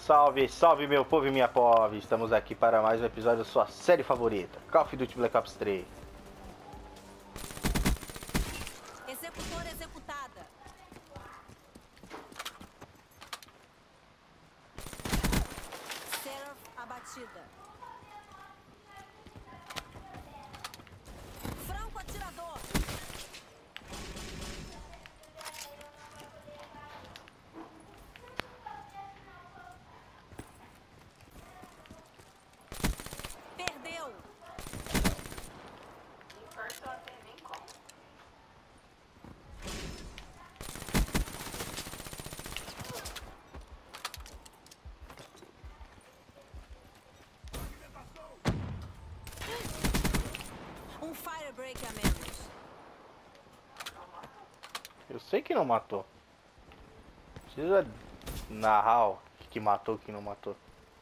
Salve, salve meu povo e minha pove! Estamos aqui para mais um episódio da sua série favorita, Call of Duty Black Ops 3. Executora executada. Seraph abatida. Franco atirador. Perdeu. Um firebreak a menos. Eu sei que não matou. Precisa narrar o que matou e o que não matou.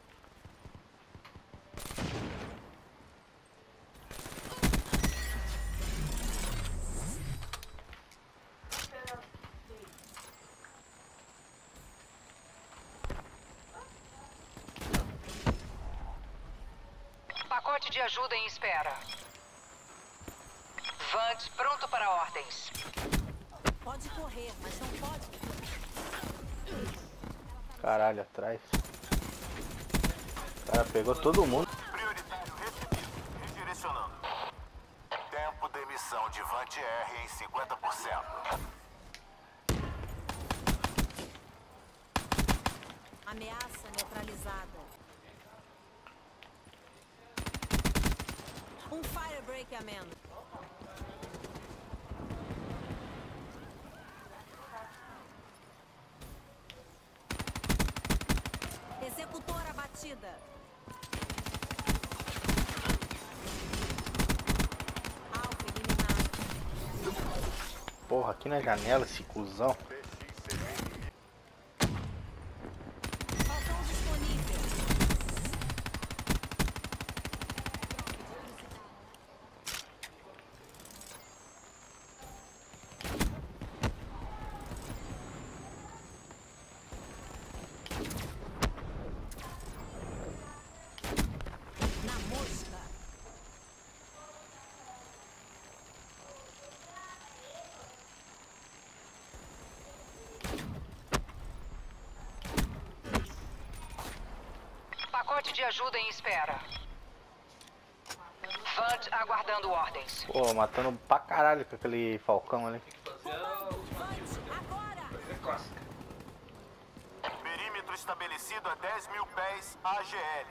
Pacote de ajuda em espera. Vant pronto para ordens. Pode correr, mas não pode. Caralho, atrás. O cara pegou todo mundo. Prioritário recebido. Redirecionando. Tempo de emissão de Vant R em 50%. Ameaça neutralizada. Um firebreak a menos. Executora abatida. Alfa eliminado. Porra, aqui na janela esse cuzão. Falcão disponível. Na mosca. Pacote de ajuda em espera. Vant aguardando ordens. Pô, matando pra caralho com aquele falcão ali. Vante, agora! Perímetro estabelecido a 10.000 pés AGL.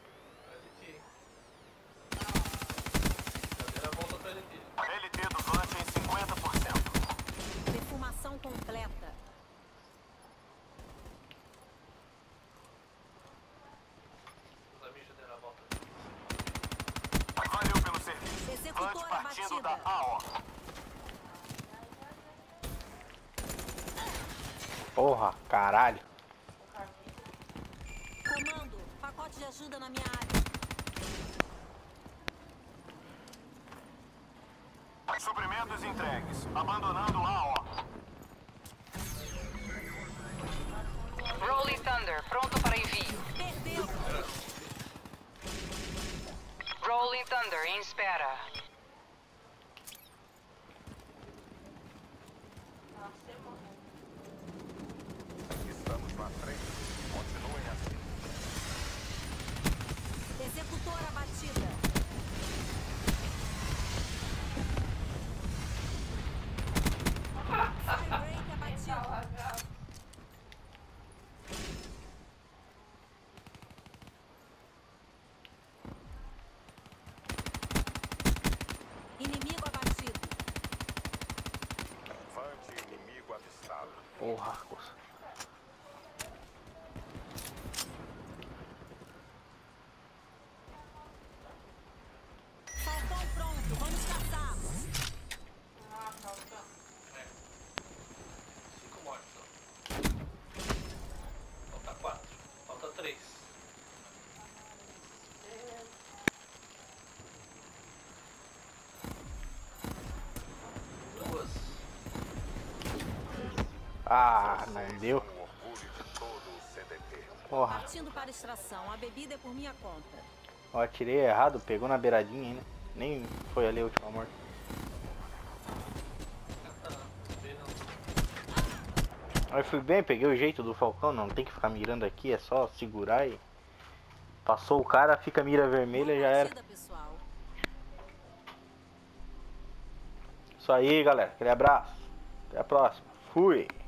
LT do Vant em 50%. Defumação completa. Valeu pelo serviço. Vant Executora partindo da abatida. AO. Porra, caralho. Comando, pacote de ajuda na minha área. Suprimentos entregues. Abandonando AO. Rolling Thunder pronto para envio. Perdeu. Rolling Thunder em espera. Estamos na frente. Continuem assim. Executora abatida. Firebreak abatido. Inimigo abatido. Vant inimigo avistado. Porra, coisa. Falcão pronto, vamos caçar. Falta 4. Falta 3. Ah, não deu. Um orgulho de todo o CDP. Porra, Partindo para extração. A bebida é por minha conta. eu atirei errado, pegou na beiradinha ainda. Nem foi ali a última morte. Aí fui bem, peguei o jeito do Falcão, não tem que ficar mirando aqui, é só segurar e... Passou o cara, fica mira vermelha, já era. Partida, pessoal. Isso aí, galera. Aquele abraço. Até a próxima. Fui.